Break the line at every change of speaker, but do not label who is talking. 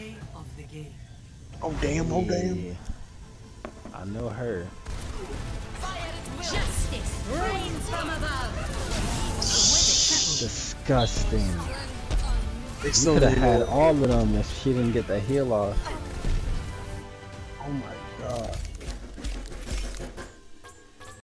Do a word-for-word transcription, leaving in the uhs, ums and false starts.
Play of the game.
Oh damn, oh damn.
Yeah. I know her.
Justice reigns from above.
Disgusting.
They
You
still
could have
need
had
more.
all of them if she didn't get the heal off.
Oh my god.